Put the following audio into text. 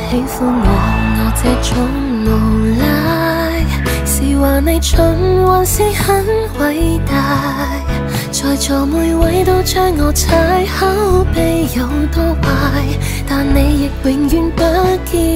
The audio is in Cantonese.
喜歡我這種無賴，是話你蠢還是很偉大？在座每位都將我踩，口碑有多壞，但你亦永遠不見